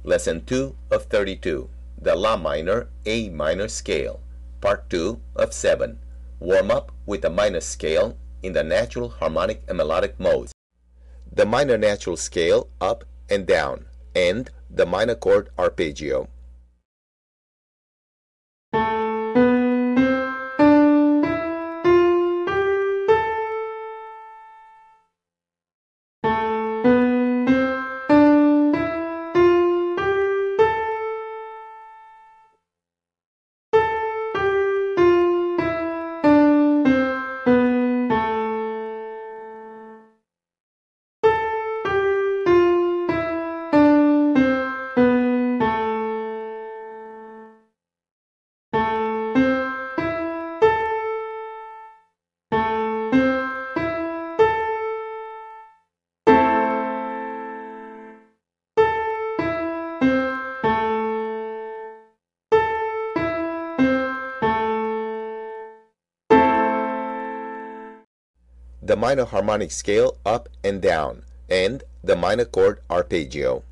Lesson 2 of 32, the La minor, A minor scale, Part 2 of 7. Warm up with the minor scale in the natural harmonic and melodic modes. The minor natural scale up and down, and the minor chord arpeggio. The minor harmonic scale up and down, and the minor chord arpeggio.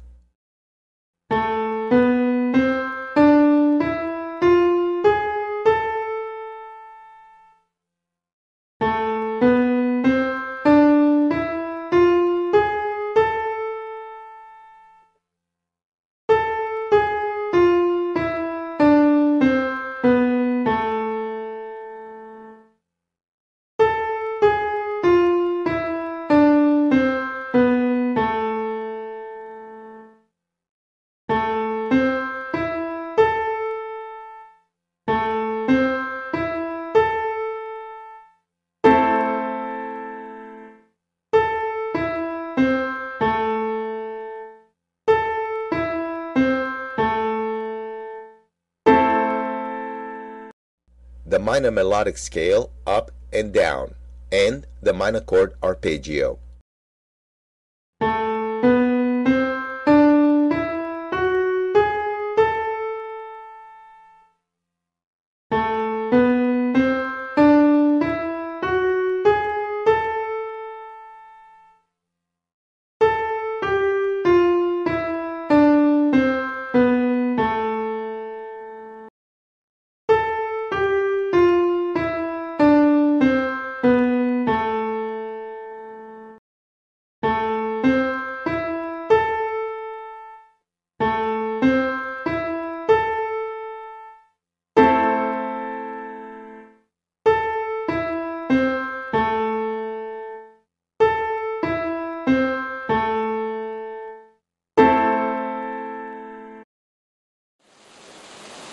The minor melodic scale up and down, and the minor chord arpeggio.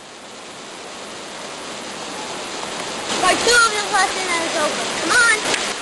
Part 2 of this lesson is over. Come on!